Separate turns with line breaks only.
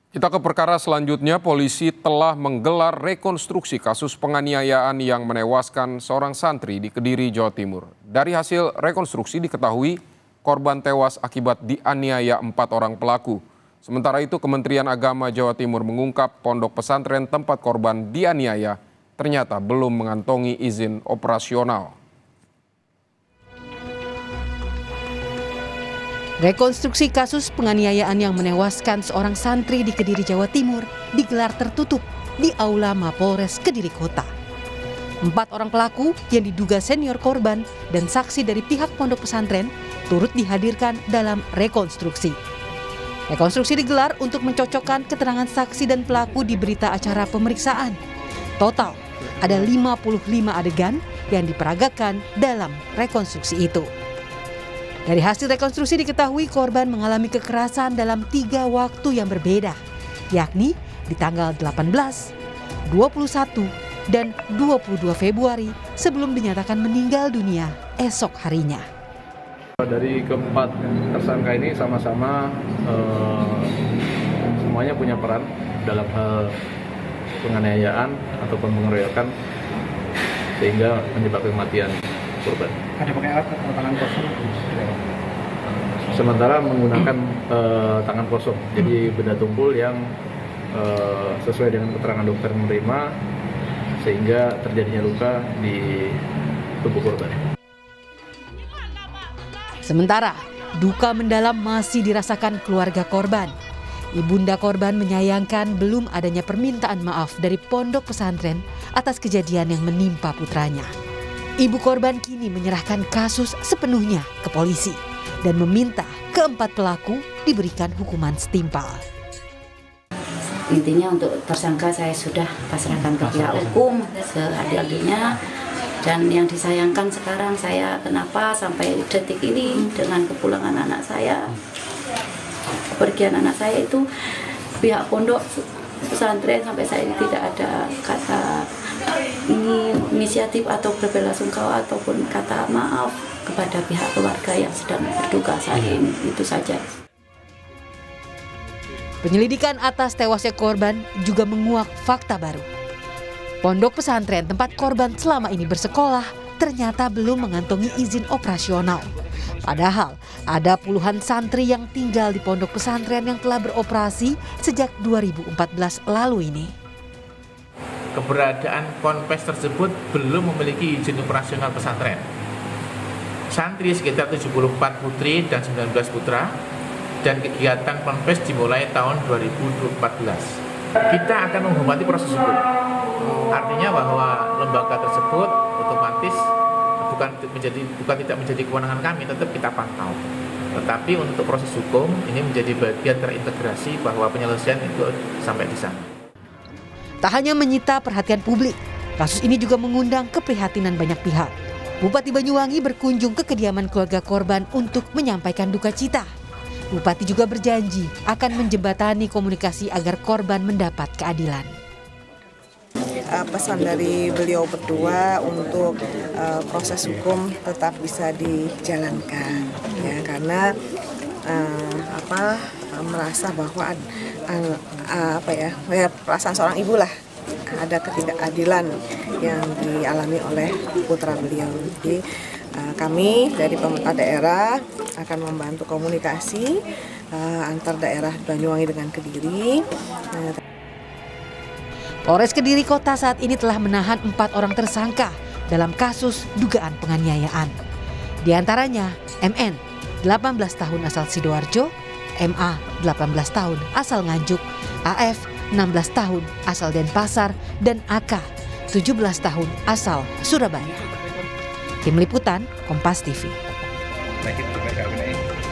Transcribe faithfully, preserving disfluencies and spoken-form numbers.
Kita ke perkara selanjutnya, polisi telah menggelar rekonstruksi kasus penganiayaan yang menewaskan seorang santri di Kediri, Jawa Timur. Dari hasil rekonstruksi diketahui korban tewas akibat dianiaya empat orang pelaku. Sementara itu Kementerian Agama Jawa Timur mengungkap pondok pesantren tempat korban dianiaya ternyata belum mengantongi izin operasional.
Rekonstruksi kasus penganiayaan yang menewaskan seorang santri di Kediri, Jawa Timur digelar tertutup di Aula Mapolres Kediri Kota. Empat orang pelaku yang diduga senior korban dan saksi dari pihak pondok pesantren turut dihadirkan dalam rekonstruksi. Rekonstruksi digelar untuk mencocokkan keterangan saksi dan pelaku di berita acara pemeriksaan. Total ada lima puluh lima adegan yang diperagakan dalam rekonstruksi itu. Dari hasil rekonstruksi diketahui korban mengalami kekerasan dalam tiga waktu yang berbeda, yakni di tanggal delapan belas, dua puluh satu, dan dua puluh dua Februari sebelum dinyatakan meninggal dunia esok harinya.
Dari keempat tersangka ini sama-sama eh, semuanya punya peran dalam hal penganiayaan ataupun pengeroyokan sehingga menyebabkan kematian korban. Ada pakai alat atau tangan kosong? Sementara menggunakan uh, tangan kosong, jadi benda tumpul yang uh, sesuai dengan keterangan dokter menerima sehingga terjadinya luka di tubuh korban.
Sementara duka mendalam masih dirasakan keluarga korban. Ibunda korban menyayangkan belum adanya permintaan maaf dari pondok pesantren atas kejadian yang menimpa putranya. Ibu korban kini menyerahkan kasus sepenuhnya ke polisi dan meminta keempat pelaku diberikan hukuman setimpal.
Intinya untuk tersangka saya sudah pasrahkan ke pihak hukum seadil-adilnya, dan yang disayangkan sekarang saya kenapa sampai detik ini dengan kepulangan anak saya, kepergian anak saya itu pihak pondok pesantren sampai saya ini tidak ada kata ini inisiatif atau berbelasungkawa ataupun kata maaf kepada pihak keluarga yang sedang berduka saat ini. Itu saja.
Penyelidikan atas tewasnya korban juga menguak fakta baru. Pondok pesantren tempat korban selama ini bersekolah ternyata belum mengantongi izin operasional. Padahal ada puluhan santri yang tinggal di pondok pesantren yang telah beroperasi sejak dua ribu empat belas lalu ini.
Keberadaan ponpes tersebut belum memiliki izin operasional pesantren. Santri sekitar tujuh puluh empat putri dan sembilan belas putra, dan kegiatan ponpes dimulai tahun dua ribu empat belas. Kita akan menghormati proses hukum. Artinya bahwa lembaga tersebut otomatis bukan menjadi bukan tidak menjadi kewenangan kami, tetap kita pantau. Tetapi untuk proses hukum ini menjadi bagian terintegrasi bahwa penyelesaian itu sampai di sana.
Tak hanya menyita perhatian publik, kasus ini juga mengundang keprihatinan banyak pihak. Bupati Banyuwangi berkunjung ke kediaman keluarga korban untuk menyampaikan duka cita. Bupati juga berjanji akan menjembatani komunikasi agar korban mendapat keadilan.
Uh, pesan dari beliau berdua untuk uh, proses hukum tetap bisa dijalankan, ya, karena uh, apa uh, merasa bahwa uh, uh, apa ya, ya perasaan seorang ibu lah, ada ketidakadilan yang dialami oleh putra beliau. Jadi uh, kami dari pemerintah daerah akan membantu komunikasi uh, antar daerah Banyuwangi dengan Kediri. Uh,
Polres Kediri Kota saat ini telah menahan empat orang tersangka dalam kasus dugaan penganiayaan. Di antaranya M N, delapan belas tahun asal Sidoarjo, M A, delapan belas tahun asal Nganjuk, A F, enam belas tahun asal Denpasar, dan A K, tujuh belas tahun asal Surabaya. Tim Liputan, Kompas T V.